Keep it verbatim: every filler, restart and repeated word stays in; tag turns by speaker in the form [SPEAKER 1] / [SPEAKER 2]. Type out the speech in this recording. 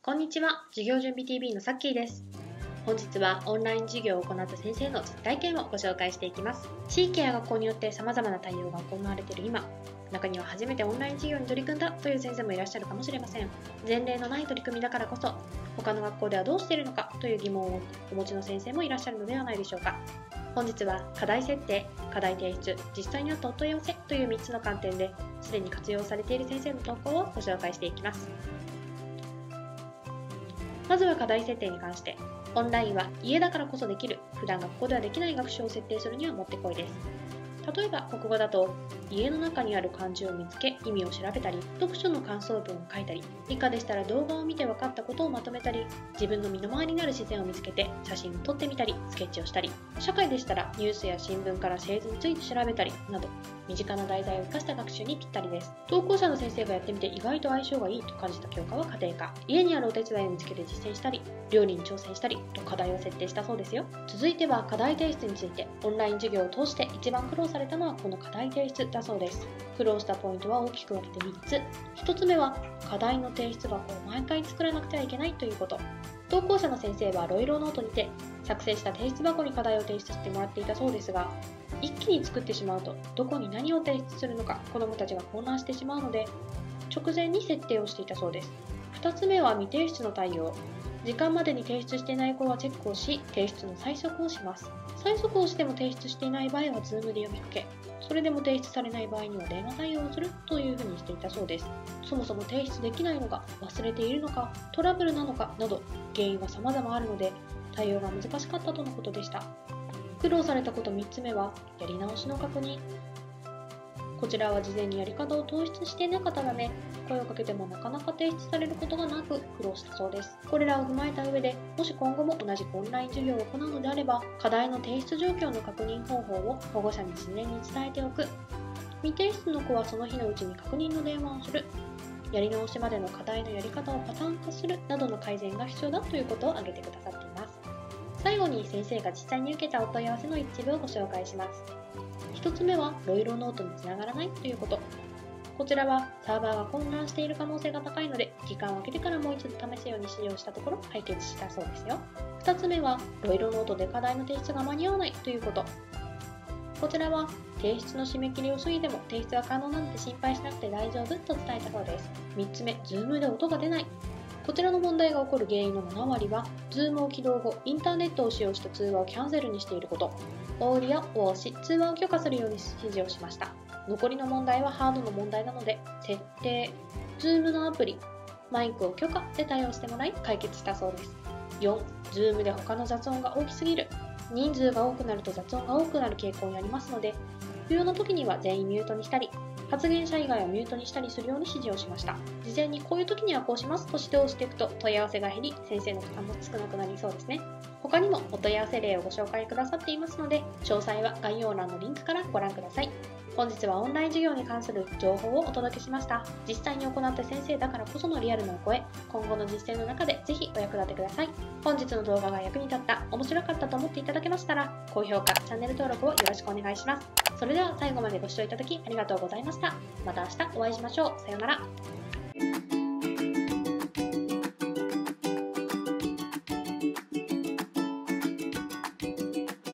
[SPEAKER 1] こんにちは、授業準備 ティービー のさっきーです。本日はオンライン授業を行った先生の実体験をご紹介していきます。地域や学校によって様々な対応が行われている今、中には初めてオンライン授業に取り組んだという先生もいらっしゃるかもしれません。前例のない取り組みだからこそ、他の学校ではどうしているのかという疑問をお持ちの先生もいらっしゃるのではないでしょうか。本日は課題設定、課題提出、実際にあったお問い合わせというみっつの観点で、すでに活用されている先生の投稿をご紹介していきます。まずは課題設定に関して、オンラインは家だからこそできる、普段学校ではできない学習を設定するにはもってこいです。例えば国語だと、家の中にある漢字を見つけ意味を調べたり、読書の感想文を書いたり、理科でしたら動画を見て分かったことをまとめたり、自分の身の回りにある自然を見つけて写真を撮ってみたり、スケッチをしたり、社会でしたらニュースや新聞から政治について調べたりなど、身近な題材を生かした学習にぴったりです。投稿者の先生がやってみて意外と相性がいいと感じた教科は家庭科。家にあるお手伝いを見つけて実践したり、料理に挑戦したりと課題を設定したそうですよ。続いては課題提出について、オンライン授業を通して一番苦労されたのはこの課題提出だそうです。苦労したポイントは大きく分けてみっつ。ひとつめは課題の提出箱を毎回作らなくてはいけないということ。投稿者の先生はロイローノートにて作成した提出箱に課題を提出してもらっていたそうですが、一気に作ってしまうとどこに何を提出するのか子どもたちが混乱してしまうので、直前に設定をしていたそうです。ふたつめは未提出の対応。時間までに提出していない子はチェックをし、提出の催促をします。催促をしても提出していない場合は Zoom で呼びかけ、それでも提出されない場合には電話対応をするというふうにしていたそうです。そもそも提出できないのか、忘れているのか、トラブルなのかなど、原因は様々あるので、対応が難しかったとのことでした。苦労されたことみっつめは、やり直しの確認。こちらは事前にやり方を統一していなかったため、声をかけてもなかなか提出されることがなく苦労したそうです。これらを踏まえた上で、もし今後も同じくオンライン授業を行うのであれば、課題の提出状況の確認方法を保護者に事前に伝えておく。未提出の子はその日のうちに確認の電話をする。やり直しまでの課題のやり方をパターン化するなどの改善が必要だということを挙げてくださっています。最後に先生が実際に受けたお問い合わせの一部をご紹介します。ひとつめはロイロノートにつながらないということ。こちらはサーバーが混乱している可能性が高いので、時間を空けてからもう一度試すように指示をしたところ解決したそうですよ。ふたつめはロイロノートで課題の提出が間に合わないということ。こちらは提出の締め切りを過ぎても提出が可能なので心配しなくて大丈夫と伝えたそうです。みっつめ、Zoom で音が出ない。こちらの問題が起こる原因のななわりは、Zoom を起動後、インターネットを使用した通話をキャンセルにしていること。オーディオを押し、通話を許可するように指示をしました。残りの問題はハードの問題なので、設定、Zoom のアプリ、マイクを許可で対応してもらい解決したそうです。よん、Zoom で他の雑音が大きすぎる。人数が多くなると雑音が多くなる傾向にありますので、必要な時には全員ミュートにしたり、発言者以外はミュートにしたりするように指示をしました。事前にこういう時にはこうしますと指導をしていくと問い合わせが減り、先生の負担も少なくなりそうですね。他にもお問い合わせ例をご紹介くださっていますので、詳細は概要欄のリンクからご覧ください。本日はオンライン授業に関する情報をお届けしました。実際に行った先生だからこそのリアルなお声、今後の実践の中でぜひお役立てください。本日の動画が役に立った、面白かったと思っていただけましたら、高評価、チャンネル登録をよろしくお願いします。それでは最後までご視聴いただきありがとうございました。また明日お会いしましょう。さようなら。